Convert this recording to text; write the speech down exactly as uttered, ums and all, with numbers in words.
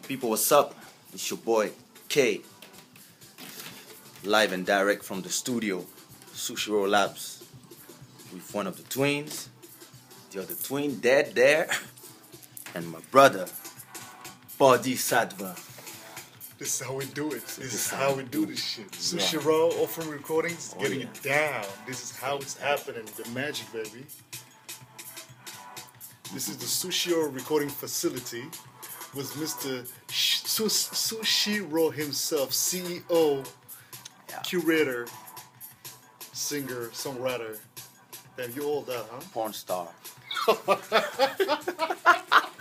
People, what's up? It's your boy K, live and direct from the studio, Sushiro Labs, with one of the twins, the other twin dead there, and my brother, Boddhi Satva. This is how we do it. This, This is is how how we we do do this shit. Yeah. Sushiro, Offering Recordings, Oh, getting yeah. it down. This is how it's happening. The magic, baby. This is the Sushiro recording facility with Mister Sh- Sus- Sushiro himself, C E O, Yeah. curator, singer, songwriter. Damn, you all that, huh? Porn star.